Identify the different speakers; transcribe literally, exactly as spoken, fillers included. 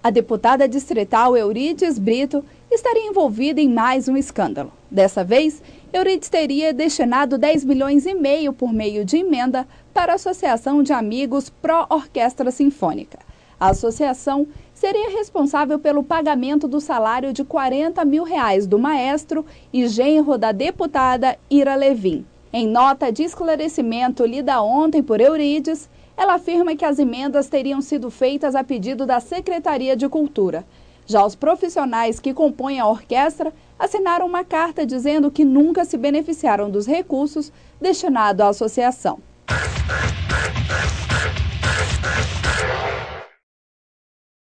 Speaker 1: A deputada distrital Eurides Brito estaria envolvida em mais um escândalo. Dessa vez, Eurides teria destinado dez milhões e meio por meio de emenda para a Associação de Amigos Pró-Orquestra Sinfônica. A associação seria responsável pelo pagamento do salário de quarenta mil reais do maestro e genro da deputada Ira Levin. Em nota de esclarecimento lida ontem por Eurides, ela afirma que as emendas teriam sido feitas a pedido da Secretaria de Cultura. Já os profissionais que compõem a orquestra assinaram uma carta dizendo que nunca se beneficiaram dos recursos destinados à associação.